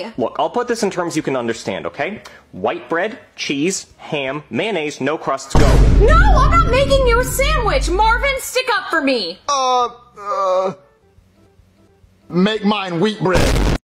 me. Look, I'll put this in terms you can understand, okay? White bread, cheese, ham, mayonnaise, no crusts, go. No, I'm not making you a sandwich! Marvin, stick up for me! Make mine wheat bread.